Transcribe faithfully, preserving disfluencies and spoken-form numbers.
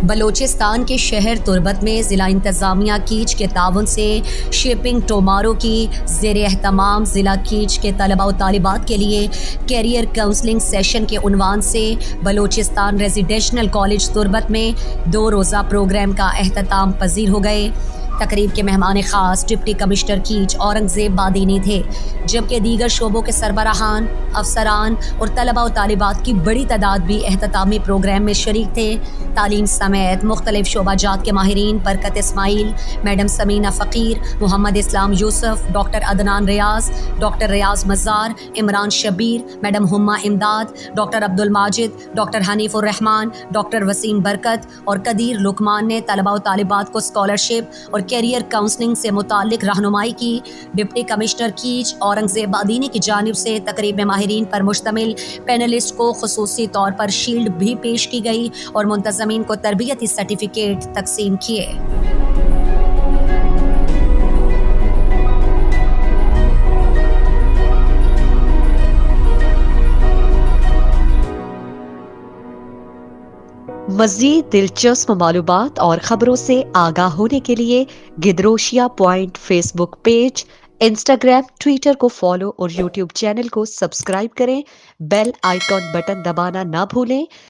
बलोचिस्तान के शहर तुर्बत में ज़िला इंतज़ामिया कीच के ताउन से शिपिंग टोमारो की ज़ेर एहतमाम ज़िला कीच के तलबा व तालिबात के लिए कैरियर काउंसलिंग सेशन के उन्वान से बलोचिस्तान रेजिडेंशल कॉलेज तुर्बत में दो रोज़ा प्रोग्राम का एहतमाम पजीर हो गए। तकरीब के मेहमान ख़ास डिप्टी कमिश्नर कीच औरंगज़ेब बादीनी थे, जबकि दीगर शोबों के सरबराहान, अफसरान और तलबा व तालिबात की बड़ी तादाद भी एहततामी प्रोग्राम में शरीक थे। तालीम समेत मुख्तलिफ शोबाजात के माहिरीन बरकत Ismail, madam Samina Faqir, Mohammad Islam Yusuf, doctor Adnan Riaz, doctor Riaz Mazar, Imran Shabbir, madam Humma Imdad, doctor Abdul Majid, doctor Hanifur Rahman, doctor Waseem Barkat और कदीर लुकमान ने तलबा व तालिबात को स्कॉलरशिप और कैरियर काउंसलिंग से मुताल्लिक रहनुमाई की। डिप्टी कमिश्नर कीच औरंगज़ेब बादीनी की जानिब से तकरीब में माहिरीन पर मुश्तमिल पैनलिस्ट को खुसूसी तौर पर शील्ड भी पेश की गई और मुंतज़मीन को तरबियती सर्टिफिकेट तकसीम किए। मज़ीद दिलचस्प मालूमात और ख़बरों से आगाह होने के लिए Gedrosia point Facebook page, Instagram, Twitter को फॉलो और यूट्यूब चैनल को सब्सक्राइब करें। बेल आइकॉन बटन दबाना ना भूलें